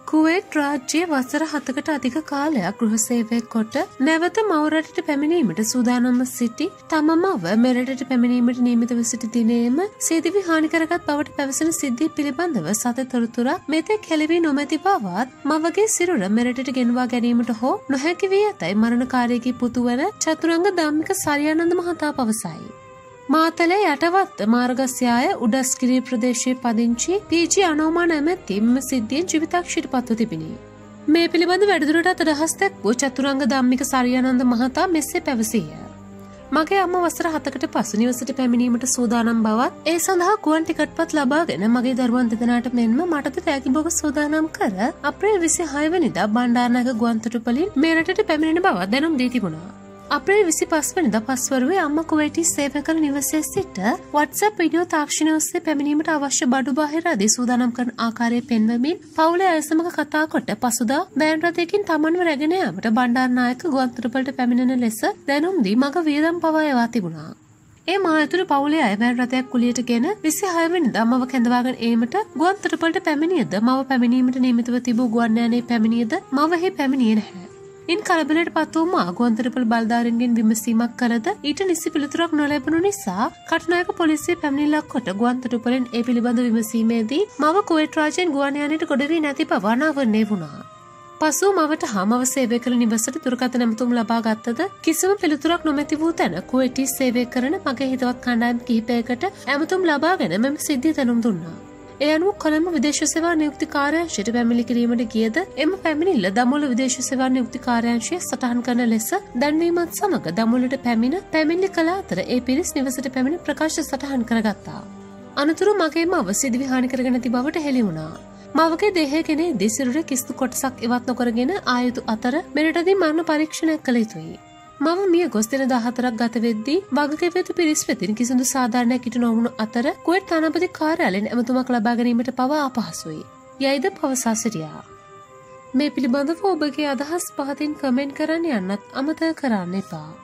කුවේට් රාජ්‍යයේ වසර 7කට අධික කාලයක් ගෘහ සේවය කොට නැවත මව රටට පැමිණීමට සූදානම්ව සිටි තම මව මෙරටට පැමිණීමට නියමිතව සිටි දිනේම සියදිවි හානි කරගත් බවට පැවසෙන සිද්ධිය පිළිබඳව සත්‍ය තොරතුරක් මෙතෙක් හෙළවී නොමැති බවත් මවගේ සිරුර මෙරටට ගෙන්වා ගැනීමට හෝ නොහැකි වී ඇතැයි මරණකාරයෙකි පුතු වන චතුරංග ධම්මික සරියානන්ද මහතා පවසයි. මාතලේ යටවත්ත මාර්ගස්යාය උඩස්කිරිය ප්‍රදේශයේ පදිංචි පීජී අනෝමා නැමැති මෙම සිද්ධියෙන් ජීවිතක්ෂයට පත්ව තිබිණි. මේ පිළිබඳ වැඩිදුරටත් අදහස් දැක්වූ චතුරංග ධම්මික සරියානන්ද මහතා මෙසේ පැවසීය. මගේ අම්මා වසර 7කට පසු නිවසට පැමිණීමට සූදානම් බවත් ඒ සඳහා ගුවන් ටිකට්පත් ලබාගෙන මගේ දරුවන් දෙදෙනාට මෙන්ම මටද තෑගි බොග සූදානම් කර අප්‍රේල් 26 වෙනිදා බණ්ඩාරනායක ගුවන්තොටුපළින් මේ රටට පැමිණෙන බව දැනුම් දී තිබුණා. අප්‍රේල් 25 වෙනිදා පස්වරුවේ අම්මා කුවේටි සේවය කළ නිවසේ සිට WhatsApp වීඩියෝ තාක්ෂණය ඔස්සේ පැමිණීමට අවශ්‍ය බඩු බාහිර ආදී සූදානම් කරන ආකාරය පෙන්වමින් පවුලේ අය සමග කතා කොට පසුදා වෑන් රථයකින් තමන්ව රැගෙන යාමට බණ්ඩාරනායක ගුවන්තොටුපළට පැමිණෙන ලෙස දැනුම් දී මග වියදම් පවා යවා තිබුණා. ඒ මායතුරු පවුලේ අය වෑන් රථයක් කුලියට ගෙන 26 වෙනිදා මව කැඳවාගෙන ඒමට ගුවන්තොටුපළට පැමිණියද මව පැමිණීමට නියමිතව තිබූ ගුවන් යානයේ පැමිණියද මවෙහි පැමිණියේ නැහැ. ඉන් කලබලයට පත් වූ මා ගුවන්තොටුපළ බලධාරීන්ගෙන් විමසීමක් කළද ඊට නිසි පිළිතුරක් නොලැබුණු නිසා කටුනායක පොලිසිය පැමිණිල්ලක් කොට ගුවන්තොටුපළෙන් ඒ පිළිබඳ විමසීමේදී මව කුවේට් රාජ්‍යයෙන් ගුවන් යානයට ගොඩ වී නැති බව අනාවරණය වුණා. පසුව මවට මව සේවය කළ නිවසට දුරකථන ඇමතුම් ලබා ගත්තද කිසිම පිළිතුරක් නොමැති වූ තැන කුවේටි සේවය කරන මගේ හිතවත් කණ්ඩායම් කිහිපයකට ඇමතුම් ලබාගෙන මෙම සිද්ධිය දැනුම් දුන්නා. ඒ අනුව කොළඹ විදේශ සේවා නියුක්ති කාර්යාංශයට පැමිණිලි කිරීමට ගියද එම පැමිණිල්ල දඹුල්ල විදේශ සේවා නියුක්ති කාර්යාංශය සටහන් කරන ලෙස දැන්වීමත් සමග දඹුල්ලට පැමිණිලි කළ අතර ඒ පිරිස් නිවසට පැමිණ ප්‍රකාශ සටහන් කරගත්තා. අනතුරු මගේ මව සිදුවි හානි කරගෙන ඇති බවට හෙළි වුණා. මවගේ දේහය කෙනේ දිසිරුර කිසිදු කොටසක් ඉවත් නොකරගෙන ආයුතු අතර මෙරටදී මරණ පරීක්ෂණයක් කළ යුතුයි. මව මිය ගොස් දින 14ක් ගත වෙද්දී වගකීම් යුතු පිරිස් වෙතින් කිසිදු සාධාරණයක් ඉටු නොවුණු අතර කුවේට් තානාපති කාර්යාලයෙන් ඇමතුමක් ලබා ගැනීමට පවා අපහසුයි. යයිද පවසා සිටියා. මේ පිළිබඳව ඔබගේ අදහස් පහතින් කමෙන්ට් කරන්න යන්නත් අමතක කරන්න එපා.